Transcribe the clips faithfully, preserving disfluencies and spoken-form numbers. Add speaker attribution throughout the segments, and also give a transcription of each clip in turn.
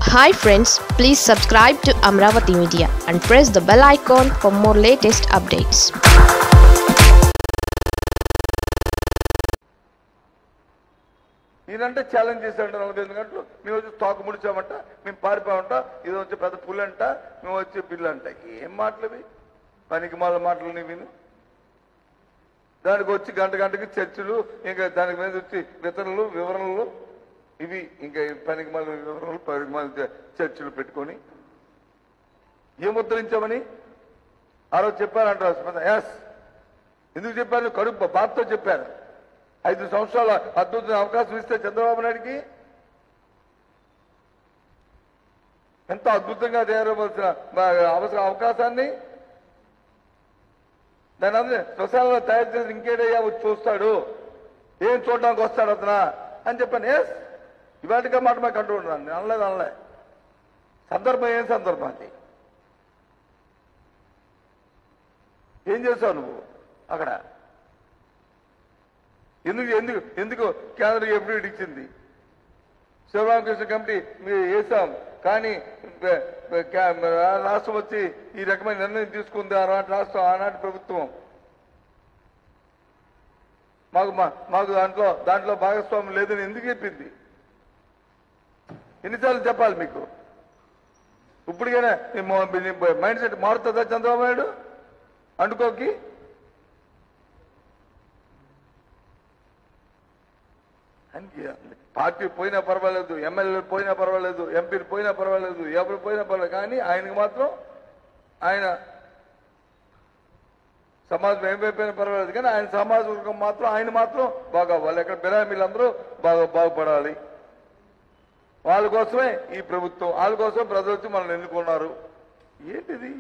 Speaker 1: Hi friends, please subscribe to Amravati Media and press the bell icon for more latest updates.
Speaker 2: ఈయనంటే challenge చేశాడంట నలభై ఐదు గంటలు మేము వచ్చి తోక ముడిచామంట మేము పారిపోమంట ఇది వచ్చి పెద్ద పులి అంట మేము వచ్చి బిల్లు అంట ఏం మాటలు పనికి మాల మాటలు నీ విను దానికి వచ్చి గంట గంటకి చర్చలు ఇంకా దానికి మీద వచ్చి వితరణలు వివరణలు ఇవి ఇంకా పనికి మాల వివరణలు పనికి మాల చర్చలు పెట్టుకొని ఏం ముద్రించామని ఆ రోజు చెప్పారంట ఎస్ ఎందుకు చెప్పాను కడుపు బాధతో చెప్పాను ఐదు సంవత్సరాల అద్భుతమైన అవకాశం ఇస్తే చంద్రబాబు నాయుడికి ఎంత అద్భుతంగా తయారవలసిన అవసరం అవకాశాన్ని దాని అందరూ శ్మశానంలో తయారు చేసి ఇంకేడయ్యా వచ్చి చూస్తాడు ఏం చూడడానికి వస్తాడు అతనా అని చెప్పాను ఎస్ ఇవాటిగా మాట మాకు అంటూ ఉన్నాను నేను అనలేదు అనలే సందర్భం ఏం సందర్భం అది ఏం చేస్తావు నువ్వు అక్కడ ఎందుకు ఎందుకు ఎందుకు కేంద్రం ఎప్పుడు ఇచ్చింది శివరామకృష్ణ కమిటీ మీరు వేసాం కానీ రాష్ట్రం వచ్చి ఈ రకమైన నిర్ణయం తీసుకుంది ఆనాటి రాష్ట్రం ఆనాటి ప్రభుత్వం మాకు మాకు దాంట్లో దాంట్లో భాగస్వామ్యం లేదని ఎందుకు చెప్పింది ఎన్నిసార్లు చెప్పాలి మీకు ఇప్పటికైనా మైండ్ సెట్ మారుతుందా చంద్రబాబు నాయుడు అండుకోకి పార్టీ పోయినా పర్వాలేదు ఎమ్మెల్యేలు పోయినా పర్వాలేదు ఎంపీలు పోయినా పర్వాలేదు ఎవరు పోయినా పర్వాలేదు కానీ ఆయనకు మాత్రం ఆయన సమాజం ఏమైపోయినా పర్వాలేదు కానీ ఆయన సమాజ వర్గం మాత్రం ఆయన మాత్రం బాగా వాళ్ళు ఎక్కడ బిరామీలందరూ బాగా బాగుపడాలి వాళ్ళ కోసమే ఈ ప్రభుత్వం వాళ్ళ కోసమే ప్రజలు వచ్చి మనల్ని ఎన్నుకున్నారు ఏంటిది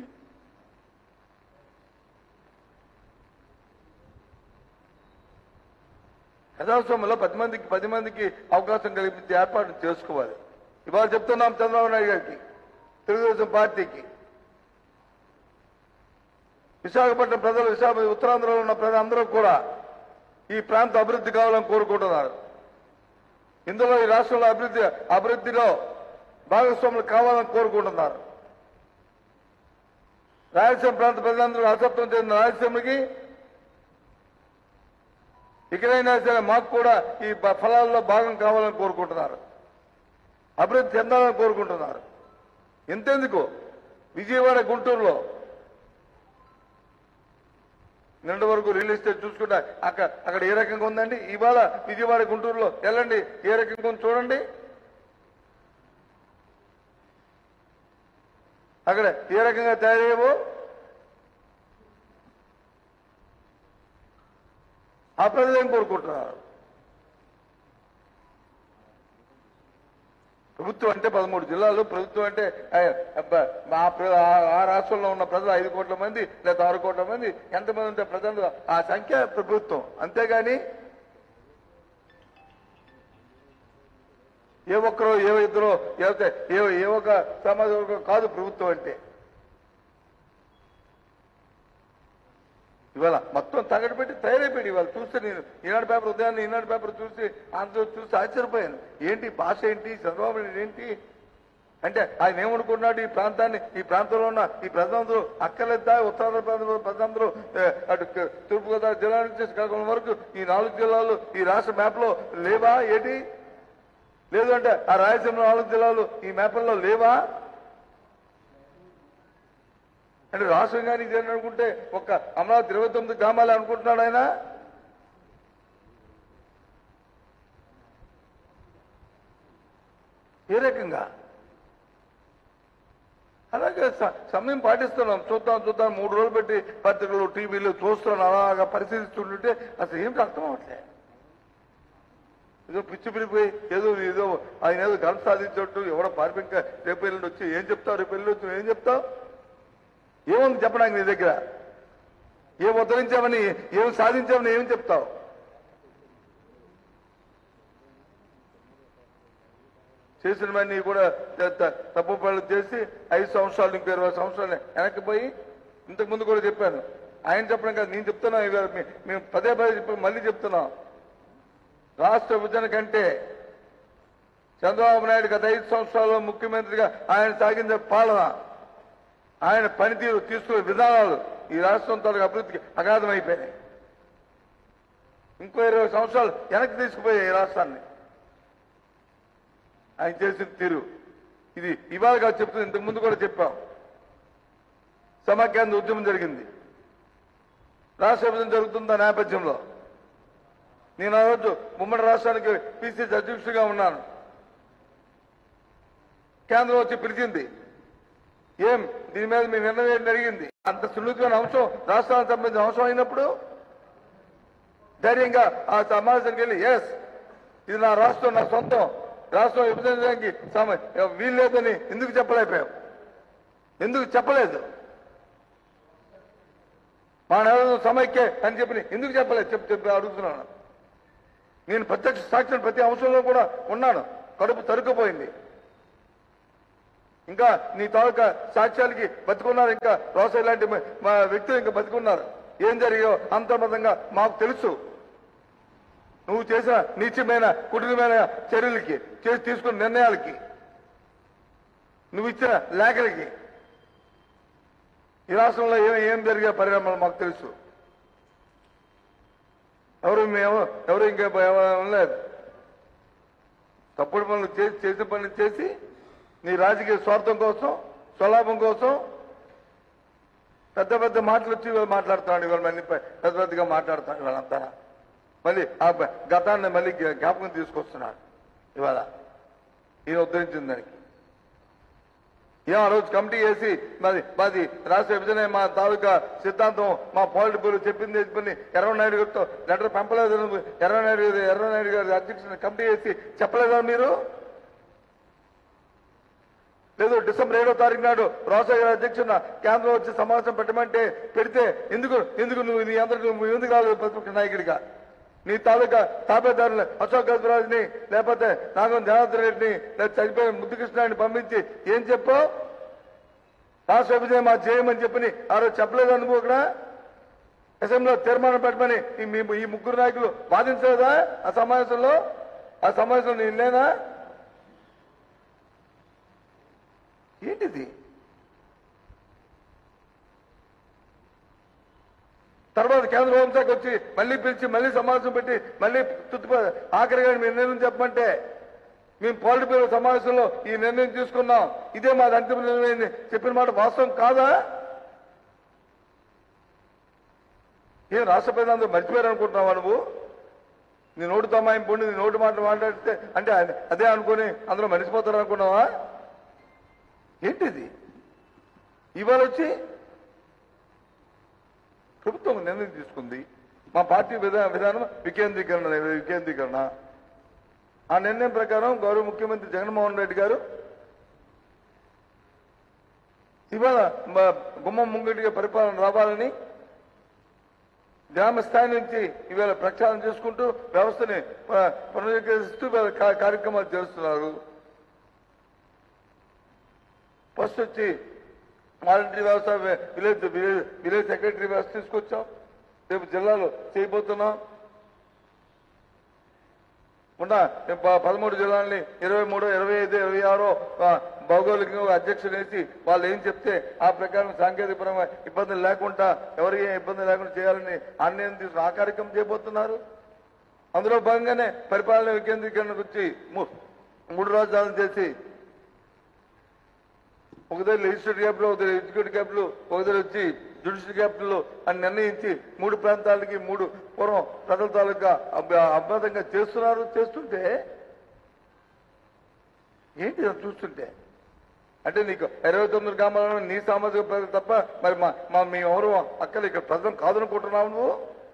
Speaker 2: ప్రజాస్వామ్యంలో పది మందికి పది మందికి అవకాశం కల్పించే ఏర్పాటు చేసుకోవాలి ఇవాళ చెప్తున్నాం చంద్రబాబు నాయుడు గారికి తెలుగుదేశం పార్టీకి విశాఖపట్నం ప్రజలు విశాఖ ఉత్తరాంధ్రలో ఉన్న ప్రజలందరూ కూడా ఈ ప్రాంత అభివృద్ధి కావాలని కోరుకుంటున్నారు ఇందులో ఈ రాష్ట్రంలో అభివృద్ధి అభివృద్ధిలో భాగస్వాములు కావాలని కోరుకుంటున్నారు రాయలసీమ ప్రాంత ప్రజలందరూ అసత్వం చెందిన రాయలసీమకి ఇకనైనా సరే మాకు కూడా ఈ ఫలాల్లో భాగం కావాలని కోరుకుంటున్నారు అభివృద్ధి చెందాలని కోరుకుంటున్నారు ఎంతెందుకు విజయవాడ గుంటూరులో నిన్నటి వరకు రియల్ ఎస్టేట్ చూసుకుంటా అక్కడ అక్కడ ఏ రకంగా ఉందండి ఇవాళ విజయవాడ గుంటూరులో వెళ్ళండి ఏ రకంగా ఉంది చూడండి అక్కడ ఏ రకంగా తయారయ్యేవో ఆ ప్రజలు ఏం కోరుకుంటున్నారు ప్రభుత్వం అంటే పదమూడు జిల్లాలు ప్రభుత్వం అంటే ఆ రాష్ట్రంలో ఉన్న ప్రజలు ఐదు కోట్ల మంది లేదా ఆరు కోట్ల మంది ఎంతమంది ఉంటే ప్రజలు ఆ సంఖ్య ప్రభుత్వం అంతేగాని ఏ ఒక్కరో ఏ ఇద్దరో ఏ ఏ ఒక్క సమాజ వర్గం కాదు ప్రభుత్వం అంటే ఇవాళ మొత్తం తగడు పెట్టి తయారైపోయాడు ఇవాళ చూస్తే నేను ఈనాడు పేపర్ ఉదయాన్నే ఈనాడు పేపర్ చూసి ఆంధ్ర చూసి ఆశ్చర్యపోయాను ఏంటి భాష ఏంటి చంద్రబాబు నాయుడు ఏంటి అంటే ఆయన ఏమనుకున్నాడు ఈ ప్రాంతాన్ని ఈ ప్రాంతంలో ఉన్న ఈ ప్రజలందరూ అక్కర్లేదా ఉత్తరాంధ్ర ప్రాంతంలో ప్రజలందరూ అటు తూర్పుగోదావరి జిల్లా నుంచి శ్రీకాకుళం వరకు ఈ నాలుగు జిల్లాలు ఈ రాష్ట్ర మ్యాప్లో లేవా ఏంటి లేదు అంటే ఆ రాయలసీమ నాలుగు జిల్లాలు ఈ మ్యాప్లో లేవా అంటే రాష్ట్రంగా ఇది అనుకుంటే ఒక అమరావతి ఇరవై తొమ్మిది గ్రామాలే అనుకుంటున్నాడు ఆయన ఏ రకంగా అలాగే సమయం పాటిస్తున్నాం చూద్దాం చూద్దాం మూడు రోజులు పెట్టి పత్రికలు టీవీలు చూస్తున్నాం అలాగా పరిశీలిస్తుంటే అసలు ఏమిటి అర్థం అవట్లే ఏదో పిచ్చి పిలిపోయి ఏదో ఏదో ఆయన ఏదో ఘన సాధించట్టు ఎవడో పార్టీ ఇంకా రేపు ఎల్లుండి వచ్చి ఏం చెప్తావు రేపు ఎల్లుండి వచ్చి ఏం చెప్తావు ఏముంది చెప్పడానికి నీ దగ్గర ఏం ఉద్ధరించామని ఏం సాధించామని ఏం చెప్తావు చేసినవన్నీ కూడా తప్పు పనులు చేసి ఐదు సంవత్సరాలు ఇంకో ఇరవై సంవత్సరాలు వెనక్కి పోయి ఇంతకు ముందు కూడా చెప్పాను ఆయన చెప్పడం కాదు నేను చెప్తున్నా మేము పదే పదే చెప్పి మళ్ళీ చెప్తున్నాం రాష్ట్ర విభజన కంటే చంద్రబాబు నాయుడు గత ఐదు సంవత్సరాల్లో ముఖ్యమంత్రిగా ఆయన సాగించే పాలన, ఆయన పనితీరు, తీసుకునే విధానాలు ఈ రాష్ట్రం తాలూకు అభివృద్ధికి అగాధం అయిపోయినాయి. ఇంకో ఇరవై సంవత్సరాలు వెనక్కి తీసుకుపోయాయి ఈ రాష్ట్రాన్ని ఆయన చేసిన తీరు. ఇది ఇవాళ కాదు చెప్తుంది, ఇంతకు ముందు కూడా చెప్పాం. సమాఖ్యాంధ్ర ఉద్యమం జరిగింది, రాష్ట్ర విభజన జరుగుతున్న నేపథ్యంలో నేను ఆ రోజు ఉమ్మడి రాష్ట్రానికి పిసిసి అధ్యక్షుడిగా ఉన్నాను. కేంద్రం వచ్చి పిలిచింది, ఏం దీని మీద మీ నిర్ణయం జరిగింది. అంత సున్నితమైన అంశం రాష్ట్రానికి సంబంధించిన అంశం అయినప్పుడు ధైర్యంగా ఆ సమావేశానికి వెళ్ళి ఎస్ ఇది నా రాష్ట్రం, నా సొంతం రాష్ట్రం విభజించడానికి వీల్లేదని ఎందుకు చెప్పలేకపోయాం? ఎందుకు చెప్పలేదు? మా నెల సమైక్య అని చెప్పి ఎందుకు చెప్పలేదు? చెప్పి చెప్పి అడుగుతున్నాను. నేను ప్రత్యక్ష సాక్షి ప్రతి అంశంలో కూడా ఉన్నాను. కడుపు తరుక్కుపోయింది. ఇంకా నీ తాలూకా సాక్ష్యాలకి బతుకున్నారు. ఇంకా రోసయ్య లాంటి మా వ్యక్తులు ఇంకా బతుకున్నారు. ఏం జరిగాయో అంతర్మతంగా మాకు తెలుసు. నువ్వు చేసిన నీచమైన కుటుంబమైన చర్యలకి, చేసి తీసుకున్న నిర్ణయాలకి, నువ్వు ఇచ్చిన లేఖలకి ఈ రాష్ట్రంలో ఏం ఏం జరిగే పరిణామాలు మాకు తెలుసు. ఎవరు మేము ఎవరు ఇంకా లేదు. తప్పుడు పనులు చేసి చేసిన పనులు చేసి నీ రాజకీయ స్వార్థం కోసం, స్వలాభం కోసం పెద్ద పెద్ద మాటలు వచ్చి ఇవాళ మాట్లాడుతున్నాడు. ఇవాళ మళ్ళీ పెద్ద పెద్దగా మాట్లాడుతున్నాడు. ఇవాళంతా మళ్ళీ ఆ గతాన్ని మళ్ళీ జ్ఞాపకం తీసుకొస్తున్నాడు. ఇవాళ ఈయన ఉద్ధరించిన దానికి ఏం ఆ రోజు కమిటీ వేసి మాది మాది రాష్ట్ర విభజన మా తాలూకా సిద్ధాంతం, మా పాలిట్ బ్యూరో చెప్పింది చెప్పింది ఎర్రనాయుడు గారితో లెటర్ పంపలేదు. ఎర్రనాయుడు గారు ఎర్రనాయుడు గారి అధ్యక్షుని కమిటీ వేసి చెప్పలేదా మీరు? లేదు డిసెంబర్ ఏడో తారీఖు నాడు రోసయ్య గారి అధ్యక్షున కేంద్రం వచ్చి సమావేశం పెట్టమంటే పెడితే ఎందుకు ఎందుకు నువ్వు నీ అందరికి నువ్వు ఎందుకు రాలేదు ప్రతిపక్ష నాయకుడిగా? నీ తాలూకా తాపేదారులు అశోక్ గజరాజ్ని లేకపోతే నాగం జనార్దన్ రెడ్డిని లేదా చనిపోయిన ముద్దుకృష్ణాన్ని పంపించి ఏం చెప్పావు? రాష్ట్ర విభజన మా చేయమని చెప్పని ఆ రోజు చెప్పలేదు. అనుకో అక్కడ అసెంబ్లీలో తీర్మానం పెట్టమని ఈ ముగ్గురు నాయకులు వాదించలేదా ఆ సమావేశంలో? ఆ సమావేశంలో నేను లేనా? ఏంటిది? తర్వాత కేంద్ర హోంశాఖ వచ్చి మళ్ళీ పిలిచి మళ్ళీ సమావేశం పెట్టి మళ్ళీ తుత్తుప ఆఖరిగా మీ నిర్ణయం చెప్పమంటే మేము పాలిట్ బ్యూరో సమావేశంలో ఈ నిర్ణయం తీసుకున్నాం, ఇదే మాది అంతిమ నిర్ణయం చెప్పిన మాట వాస్తవం కాదా? ఏం రాష్ట్ర ప్రజలందరూ మర్చిపోయారు అనుకుంటున్నావా నువ్వు? నీ నోటు తమాయింపుండి నీ నోటు మాట మాట్లాడితే అంటే అదే అనుకుని అందరూ మర్చిపోతారు అనుకున్నావా? ఏంటిది? ఇవాళ వచ్చి ప్రభుత్వం నిర్ణయం తీసుకుంది, మా పార్టీ విధా విధానం వికేంద్రీకరణ వికేంద్రీకరణ ఆ నిర్ణయం ప్రకారం గౌరవ ముఖ్యమంత్రి జగన్మోహన్ రెడ్డి గారు ఇవాళ గుమ్మం ముంగటిగా పరిపాలన రావాలని గ్రామ స్థాయి నుంచి ఇవాళ ప్రక్షాళన చేసుకుంటూ వ్యవస్థని పునరుద్ధరిస్తూ కార్యక్రమాలు చేస్తున్నారు. ఫస్ట్ వచ్చి వాలంటరీ వ్యవస్థ విలేజ్ విలేజ్ విలేజ్ సెక్రటరీ వ్యవస్థ తీసుకొచ్చాం. రేపు జిల్లాలో చేయబోతున్నాం. ఉన్న పదమూడు జిల్లాలని ఇరవై మూడో ఇరవై ఐదు ఇరవై ఆరో భౌగోళికంగా అధ్యక్షులు వేసి వాళ్ళు ఏం చెప్తే ఆ ప్రకారం సాంకేతికపరంగా ఇబ్బందులు లేకుండా ఎవరికి ఏం ఇబ్బంది లేకుండా చేయాలని నిర్ణయం తీసుకుని ఆ కార్యక్రమం చేయబోతున్నారు. అందులో భాగంగానే పరిపాలన వికేంద్రీకరణకు వచ్చి మూడు రాజధానులు చేసి ఒకదారి లెజిస్లేటివ్ క్యాపిటల్, ఒకదారి ఎగ్జిక్యూటివ్ క్యాపిటల్, ఒకదారి వచ్చి జ్యుడిషియల్ క్యాపిటల్ అని నిర్ణయించి మూడు ప్రాంతాలకి మూడు పూర్వం ప్రజల తాలూకా అభ్యంతంగా చేస్తున్నారు. చేస్తుంటే ఏంటి చూస్తుంటే అంటే నీకు ఇరవై తొమ్మిది గ్రామాలలో నీ సామాజిక ప్రజలు తప్ప మరి మా మా మీ ఎవరు అక్కలు ఇక్కడ ప్రజలు కాదనుకుంటున్నావు నువ్వు?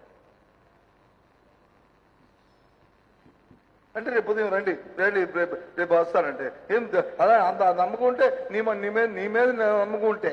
Speaker 2: అంటే రేపు ఉదయం రండి రండి రేపు రేపు వస్తానంటే ఏం అలా అంత నమ్మకం ఉంటే నీ నీ మీద నీ మీద నమ్మకం ఉంటే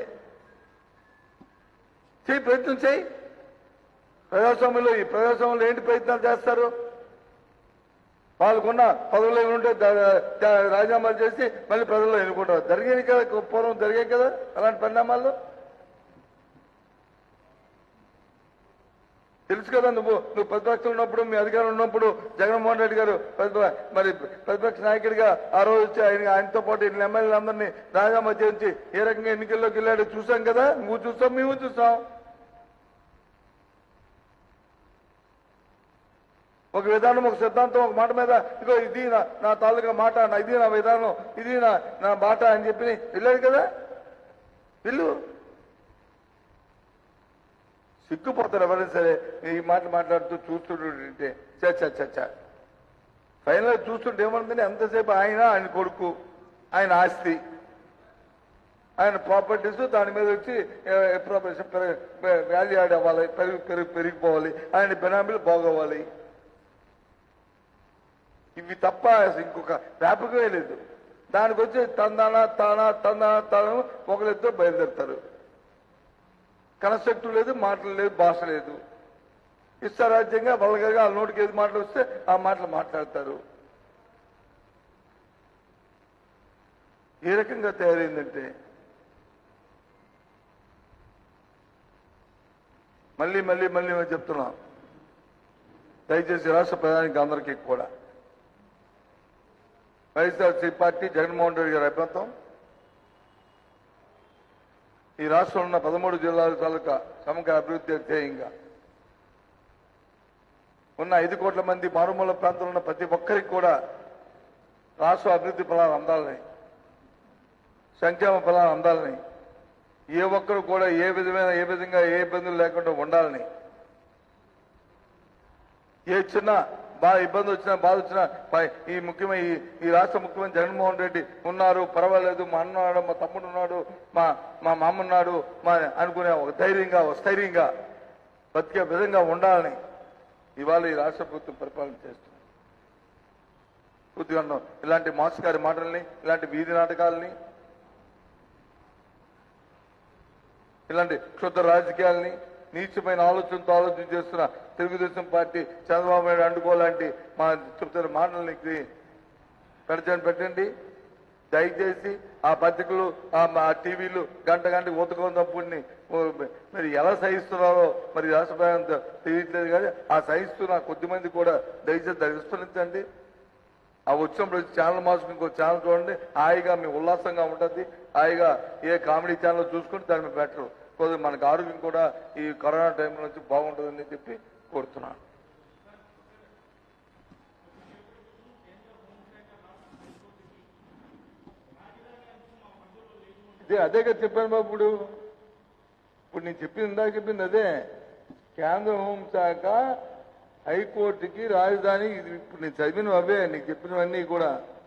Speaker 2: చేయి, ప్రయత్నం చేయి. ప్రజాస్వామ్యంలో ఈ ప్రజాస్వామ్యంలో ఏంటి ప్రయత్నాలు చేస్తారు? వాళ్ళకున్న పదవులు ఉంటే రాజీనామాలు చేసి మళ్ళీ ప్రజల్లో ఎన్నుకుంటారు. జరిగాయి కదా, పూర్వం జరిగాయి కదా అలాంటి పరిణామాలు. తెలుసు కదా, నువ్వు నువ్వు ప్రతిపక్షం ఉన్నప్పుడు, మీ అధికారం ఉన్నప్పుడు జగన్మోహన్ రెడ్డి గారు మరి ప్రతిపక్ష నాయకుడిగా ఆ రోజు వచ్చి ఆయన ఆయనతో పాటు ఇన్ని ఎమ్మెల్యేలందరినీ రాజీనామా చేయించి ఏ రకంగా ఎన్నికల్లోకి వెళ్ళాడో చూసాం కదా. నువ్వు చూసాం, మేము చూసాం. ఒక విధానం, ఒక సిద్ధాంతం, ఒక మాట మీద ఇదిగో ఇది నా నా తాలూకా మాట, నా ఇది నా విధానం, ఇది నా నా మాట అని చెప్పి వెళ్ళాడు కదా. వెళ్ళు. సిగ్గుపోతారు ఎవరైనా సరే ఈ మాటలు మాట్లాడుతూ చూస్తుంటే. చచ్చ చచ్చ ఫైనల్ చూస్తుంటే ఏమంటుంది, ఎంతసేపు ఆయన, ఆయన కొడుకు, ఆయన ఆస్తి, ఆయన ప్రాపర్టీస్, దాని మీద వచ్చి వాల్యూ యాడ్ అవ్వాలి, పెరుగు పెరుగు పెరిగిపోవాలి, ఆయన బెనామీలు బాగోవాలి. ఇవి తప్ప ఇంకొక వ్యాపకమే లేదు. దానికి వచ్చి తందానా తానా తందానా తాను ఒకరిద్దరు బయలుదేరుతారు. కన్స్ట్రక్టివ్ లేదు, మాటలు లేదు, భాష లేదు. ఇష్టారాజ్యంగా వల్గగా ఆ నోటికి ఏది మాటలు వస్తే ఆ మాటలు మాట్లాడతారు. ఏ రకంగా తయారైందంటే మళ్ళీ మళ్ళీ మళ్ళీ మేము చెప్తున్నాం, దయచేసి రాష్ట్ర ప్రధానికి అందరికీ కూడా వైఎస్ఆర్సీపీ పార్టీ జగన్మోహన్ రెడ్డి గారి అభ్యంతరం ఈ రాష్ట్రంలో ఉన్న పదమూడు జిల్లాల తాలూకా సమగ్ర అభివృద్ధి ధ్యేయంగా ఉన్న ఐదు కోట్ల మంది మారుమూల ప్రాంతంలో ఉన్న ప్రతి ఒక్కరికి కూడా రాష్ట్ర అభివృద్ధి ఫలాలు అందాలని, సంక్షేమ ఫలాలు అందాలని, ఏ ఒక్కరు కూడా ఏ విధమైన ఏ విధంగా ఏ ఇబ్బందులు లేకుండా ఉండాలని, ఏ చిన్న బాగా ఇబ్బంది వచ్చినా బాధ వచ్చినా ఈ ముఖ్యమైన ఈ రాష్ట్ర ముఖ్యమంత్రి జగన్మోహన్ రెడ్డి ఉన్నారు, పర్వాలేదు, మా అన్న ఉన్నాడు, మా తమ్ముడు ఉన్నాడు, మా మా మామ ఉన్నాడు, మా అనుకునే ఒక ధైర్యంగా ఒక స్థైర్యంగా బతికే విధంగా ఉండాలని ఇవాళ ఈ రాష్ట్ర ప్రభుత్వం పరిపాలన చేస్తుంది. పూర్తిగా ఇలాంటి మోసగారి మాటల్ని, ఇలాంటి వీధి నాటకాలని, ఇలాంటి క్షుద్ర రాజకీయాలని, నీచమైన ఆలోచనతో ఆలోచన చేస్తున్న తెలుగుదేశం పార్టీ చంద్రబాబు నాయుడు అండుకోలాంటి మా చెప్తున్న మాటల్ని పెడచని పెట్టండి. దయచేసి ఆ పత్రికలు, ఆ టీవీలు గంట గంటకి ఊతకొన్నప్పుడిని మరి ఎలా సహిస్తున్నారో మరి రాష్ట్ర ప్రజలంతా తెలియట్లేదు. కానీ ఆ సహిస్తున్న కొద్దిమంది కూడా దయచేసి విస్మరించండి. ఆ వచ్చినప్పుడు ఛానల్ మార్చుకుని ఇంకో ఛానల్ చూడండి, హాయిగా మీ ఉల్లాసంగా ఉంటుంది. హాయిగా ఏ కామెడీ ఛానల్ చూసుకుని దాని మీద బెటర్. కొద్దిగా మనకు ఆరోగ్యం కూడా ఈ కరోనా టైంలో నుంచి బాగుంటుందని చెప్పి కోరుతున్నాను. ఇదే అదే కదా చెప్పాను బాబు. ఇప్పుడు ఇప్పుడు నేను చెప్పింది ఇందాక చెప్పింది అదే. కేంద్ర హోంశాఖ హైకోర్టుకి రాజధాని, ఇది ఇప్పుడు నేను చదివినవి అవే, నీకు చెప్పినవన్నీ కూడా.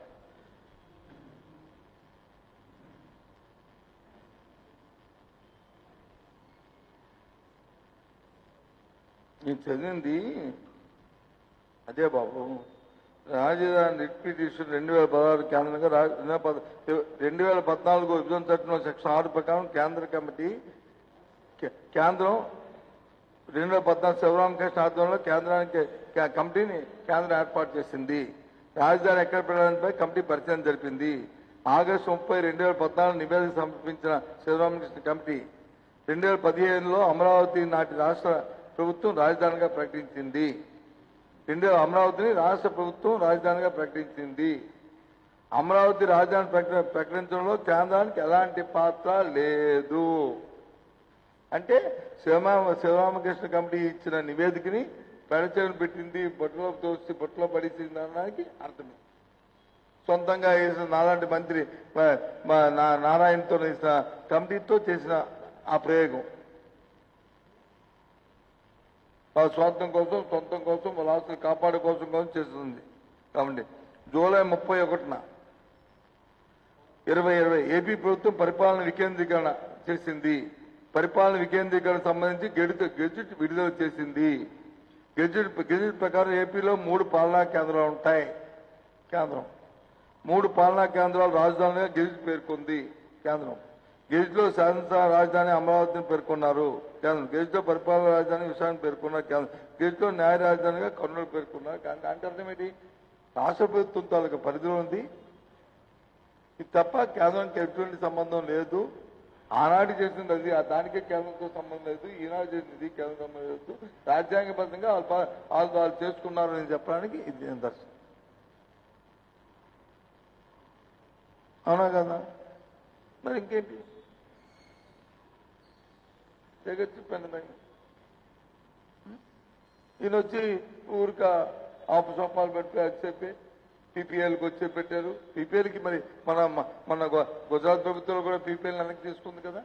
Speaker 2: నేను చదివింది అదే బాబు. రాజధాని రిట్ పిటిషన్ రెండు వేల పదహారు కేంద్రంగా రెండు వేల పద్నాలుగు విభజన చట్టంలో సెక్షన్ ఆరు ప్రకారం కేంద్ర కమిటీ కేంద్రం రెండు వేల పద్నాలుగు శివరామకృష్ణ ఆధ్వర్యంలో కేంద్రానికి కమిటీని కేంద్రం ఏర్పాటు చేసింది. రాజధాని ఎక్కడ పెట్టడానిపై కమిటీ పరిచయం జరిపింది. ఆగస్టు ముప్పై రెండు వేల పద్నాలుగు నివేదిక సమర్పించిన శివరామకృష్ణ కమిటీ రెండు వేల పదిహేనులో అమరావతి నాటి రాష్ట్ర ప్రభుత్వం రాజధానిగా ప్రకటించింది. రెండు అమరావతిని రాష్ట్ర ప్రభుత్వం రాజధానిగా ప్రకటించింది. అమరావతి రాజధాని ప్రకటించడంలో కేంద్రానికి ఎలాంటి పాత్ర లేదు. అంటే శివమా శివరామకృష్ణ కమిటీ ఇచ్చిన నివేదికని పెడచెవిన పెట్టింది, బొట్టులో తోసి బొట్టులో పడిచింది అనడానికి అర్థమే. సొంతంగా వేసిన నాలాంటి మంత్రి నారాయణతో వేసిన కమిటీతో చేసిన ఆ ప్రయోగం వాళ్ళ స్వార్థం కోసం, సొంతం కోసం, వాళ్ళ ఆస్తులు కాపాడే కోసం కోసం చేస్తుంది. కాబట్టి జూలై ముప్పై ఒకటిన ఇరవై ఇరవై ఏపీ ప్రభుత్వం పరిపాలన వికేంద్రీకరణ చేసింది. పరిపాలన వికేంద్రీకరణ సంబంధించి గెజిట్ గెజిట్ విడుదల చేసింది. గెజిట్ గెజిట్ ప్రకారం ఏపీలో మూడు పాలనా కేంద్రాలు ఉంటాయి. కేంద్రం మూడు పాలనా కేంద్రాలు రాజధానిగా గెజిట్ పేర్కొంది. కేంద్రం గెజిట్లో శాసనసభ రాజధాని అమరావతిని పేర్కొన్నారు. కేంద్రం గెజిట్లో పరిపాలన రాజధాని విషయాన్ని పేర్కొన్నారు. కేంద్రం గెజిట్లో న్యాయ రాజధానిగా కర్నూలు పేర్కొన్నారు. అంటే అంటే అర్థం ఏంటి? రాష్ట్ర ప్రభుత్వం తాలూకా పరిధిలో ఉంది. ఇది తప్ప కేంద్రానికి ఎటువంటి సంబంధం లేదు. ఆనాడు చేసింది అది ఆ దానికే కేంద్రంతో సంబంధం లేదు, ఈనాడు చేసింది కేంద్రం సంబంధం లేదు, రాజ్యాంగబద్ధంగా వాళ్ళు ప- వాళ్ళు వాళ్ళు చేసుకున్నారు అని చెప్పడానికి ఇది నిదర్శనం. అవునా కదా? మరి ఇంకేంటి జగచ్చు పెన్నదండి. ఈయన వచ్చి ఊరిక ఆపు సోపాలు పెట్టి అది చెప్పి పీపీఎల్కి వచ్చి పెట్టారు. పీపీఎల్కి మరి మన మన గు- గుజరాత్ ప్రభుత్వం కూడా పీపీఎల్ వెనక్కి తీసుకుంది కదా.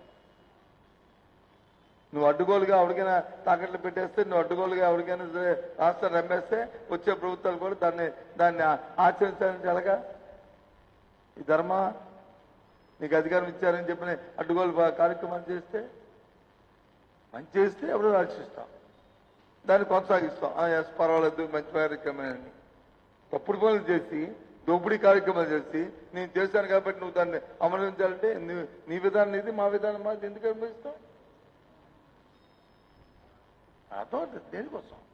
Speaker 2: నువ్వు అడ్డుగోలుగా ఎవరికైనా తాకట్లు పెట్టేస్తే, నువ్వు అడ్డుగోలుగా ఎవరికైనా సరే రాష్ట్రాన్ని రమ్మేస్తే వచ్చే ప్రభుత్వాలు కూడా దాన్ని దాన్ని ఆచరించాలని ఎలాగా? ఈ ధర్మ నీకు అధికారం ఇచ్చారని చెప్పిన అడ్డుగోలు బా- కార్యక్రమాలు చేస్తే మంచి చేస్తే ఎవరు రక్షిస్తాం, దాన్ని కొనసాగిస్తాం. ఎస్ పర్వాలేదు మంచి కార్యక్రమాన్ని. తప్పుడు పనులు చేసి దోపిడీ కార్యక్రమాలు చేసి నేను చేశాను కాబట్టి నువ్వు దాన్ని అమలుంచాలంటే నీ- నీ విధానం ఇది, మా విధానం మాది, ఎందుకు అనుభవిస్తాం? అర్థం దేనికోసం?